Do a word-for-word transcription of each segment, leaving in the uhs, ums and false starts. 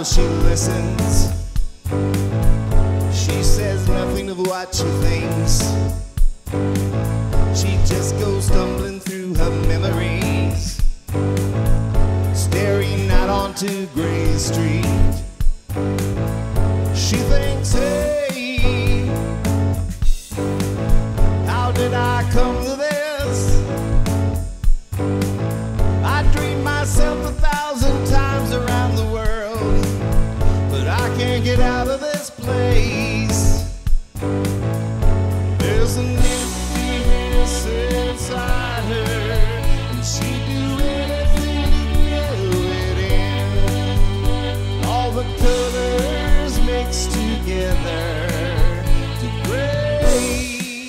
she listens. She says nothing of what she thinks. She just goes stumbling through her memories, staring out onto Gray Street. She thinks, hey, how did I come to this? I dreamed myself a thousand times around the world, but I can't get out of this place. There's an emptiness inside her, and she'd do anything to fill it in. All the colors mixed together to gray,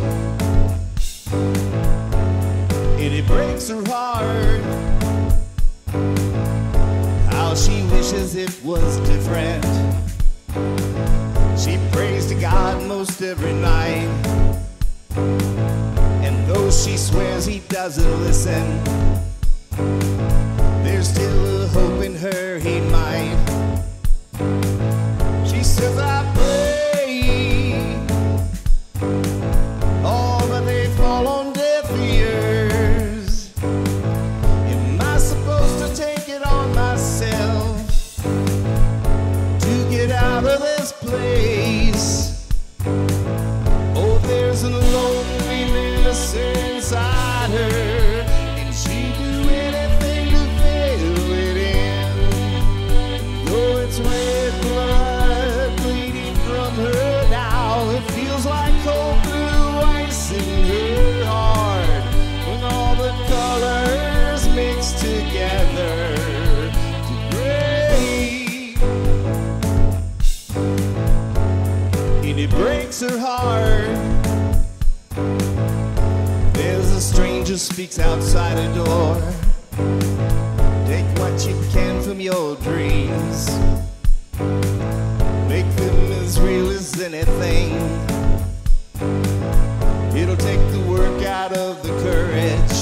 and it breaks her heart how she wishes it was different. She prays to God most every night, and though she swears he doesn't listen, there's still a hope in her he might. She says, I pray, oh, but they fall on deaf ears. Am I supposed to take it on myself to get out of this place? Oh, there's a loneliness inside her, and she'd do anything to fill it in. Though it's red blood bleeding from her now, it feels like cold blue ice in her heart when all the colors mix together to gray, and it breaks her heart. There's a stranger speaks outside her door. Take what you can from your dreams, make them as real as anything. It'll take the work out of the courage.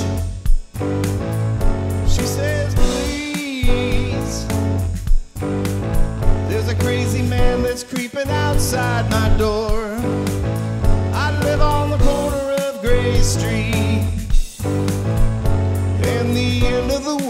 She says, please, there's a crazy man that's creeping outside my door. I live on the corner of Gray Street, and the end of the